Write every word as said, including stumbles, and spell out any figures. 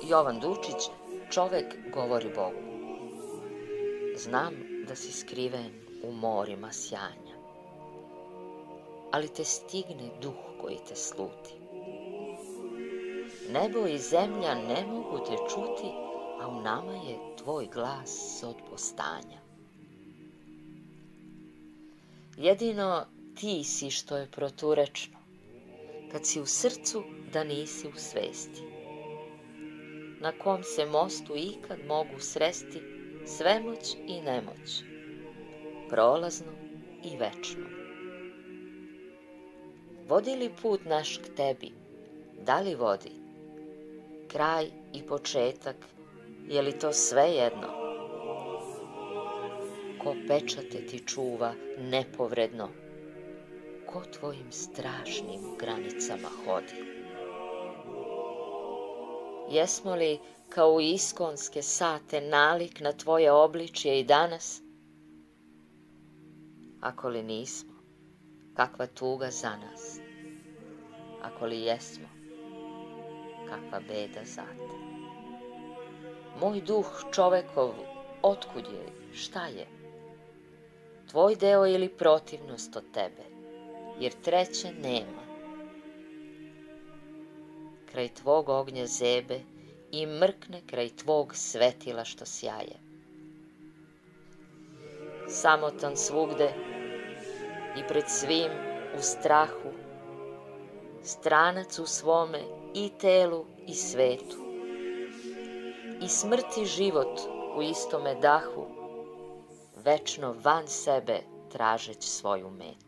Jovan Dučić, čovek govori Bogu. Znam da si skriven u morima sjanja, ali te stigne duh koji te sluti. Nebo i zemlja ne mogu te čuti, a u nama je tvoj glas od postanja. Jedino ti si što je proturečno, kad si u srcu da nisi u svesti, na kom se mostu ikad mogu sresti svemoć i nemoć, prolazno i večno. Vodi li put naš k tebi, da li vodi? Kraj i početak, je li to sve jedno? Ko pečate ti čuva nepovredno, ko tvojim strašnim granicama hodi? Jesmo li kao u iskonske sate nalik na tvoje obličje i danas? Ako li nismo, kakva tuga za nas? Ako li jesmo, kakva beda za te? Moj duh čovekov, otkud je, šta je? Tvoj deo ili protivnost od tebe, jer treće nema. Kraj tvog ognja zebe i mrkne kraj tvog svetila što sjaje. Samotan svugde i pred svim u strahu, stranac u svome i telu i svetu, i smrt i život u istome dahu, večno van sebe tražeć svoju metu.